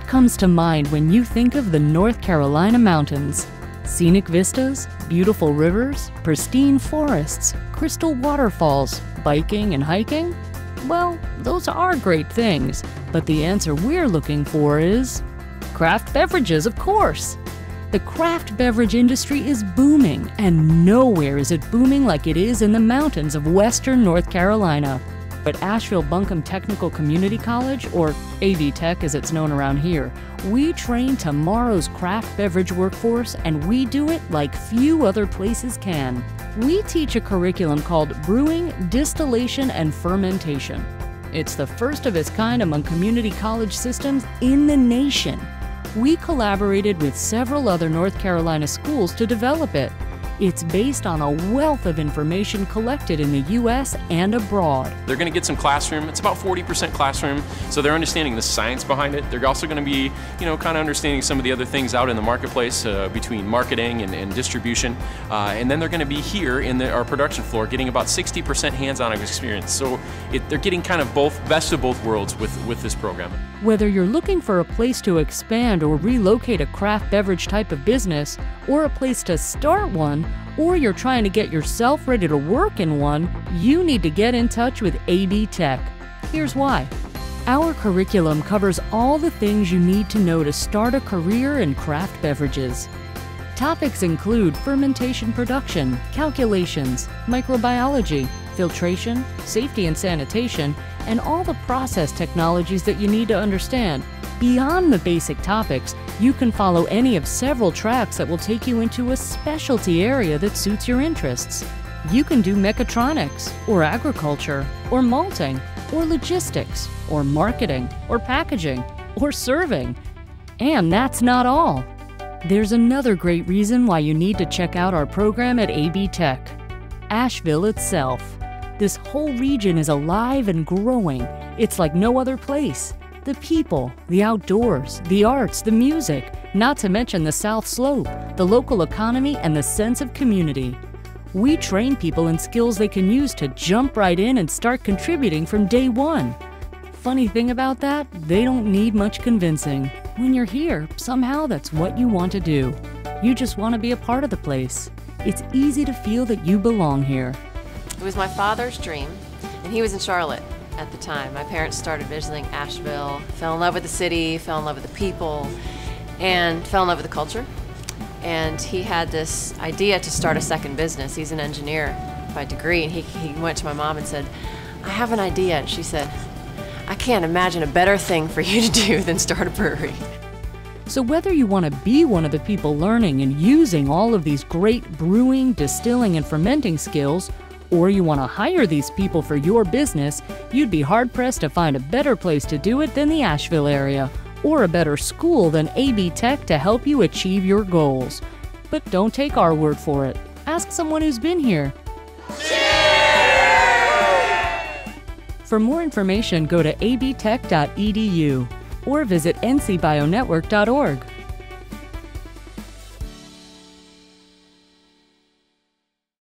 comes to mind when you think of the North Carolina mountains? Scenic vistas, beautiful rivers, pristine forests, crystal waterfalls, biking and hiking? Well, those are great things, but the answer we're looking for is craft beverages, of course. The craft beverage industry is booming, and nowhere is it booming like it is in the mountains of western North Carolina. At Asheville-Buncombe Technical Community College, or AV Tech as it's known around here, we train tomorrow's craft beverage workforce, and we do it like few other places can. We teach a curriculum called Brewing, Distillation, and Fermentation. It's the first of its kind among community college systems in the nation. We collaborated with several other North Carolina schools to develop it. It's based on a wealth of information collected in the U.S. and abroad. They're going to get some classroom. It's about 40% classroom, so they're understanding the science behind it. They're also going to be, kind of understanding some of the other things out in the marketplace between marketing and distribution. And then they're going to be here in our production floor getting about 60% hands-on experience. So they're getting kind of best of both worlds with this program. Whether you're looking for a place to expand or relocate a craft beverage type of business, or a place to start one, or you're trying to get yourself ready to work in one, you need to get in touch with AB Tech. Here's why. Our curriculum covers all the things you need to know to start a career in craft beverages. Topics include fermentation production, calculations, microbiology, filtration, safety and sanitation, and all the process technologies that you need to understand. Beyond the basic topics, you can follow any of several tracks that will take you into a specialty area that suits your interests. You can do mechatronics, or agriculture, or malting, or logistics, or marketing, or packaging, or serving. And that's not all. There's another great reason why you need to check out our program at AB Tech. Asheville itself. This whole region is alive and growing. It's like no other place. The people, the outdoors, the arts, the music, not to mention the South Slope, the local economy, and the sense of community. We train people in skills they can use to jump right in and start contributing from day one. Funny thing about that, they don't need much convincing. When you're here, somehow that's what you want to do. You just want to be a part of the place. It's easy to feel that you belong here. It was my father's dream, and he was in Charlotte at the time. My parents started visiting Asheville, fell in love with the city, fell in love with the people, and fell in love with the culture. And he had this idea to start a second business. He's an engineer by degree, and he went to my mom and said, "I have an idea." And she said, "I can't imagine a better thing for you to do than start a brewery." So whether you want to be one of the people learning and using all of these great brewing, distilling, and fermenting skills, or you want to hire these people for your business, you'd be hard-pressed to find a better place to do it than the Asheville area, or a better school than AB Tech to help you achieve your goals. But don't take our word for it. Ask someone who's been here. For more information, go to abtech.edu or visit ncbionetwork.org.